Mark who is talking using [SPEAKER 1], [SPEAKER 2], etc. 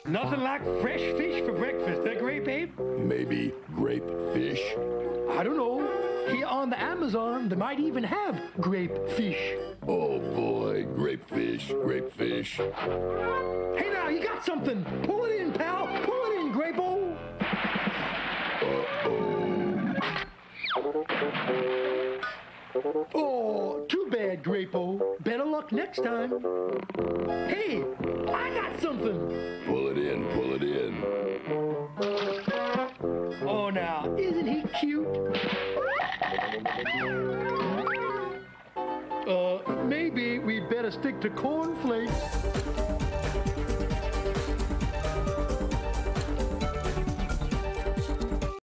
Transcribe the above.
[SPEAKER 1] Nothing like fresh fish for breakfast, huh, Grape Ape?
[SPEAKER 2] Maybe Grape-Fish?
[SPEAKER 1] I don't know. Here on the Amazon, they might even have Grape-Fish.
[SPEAKER 2] Oh boy, Grape-Fish, Grape-Fish.
[SPEAKER 1] Hey now, you got something. Pull it in, pal. Pull it in, Grape-O. Oh, too bad, Grape-O. Better luck next time. Hey, I got something.
[SPEAKER 2] Pull it in, pull it in.
[SPEAKER 1] Oh, now, isn't he cute? Maybe we better stick to cornflakes.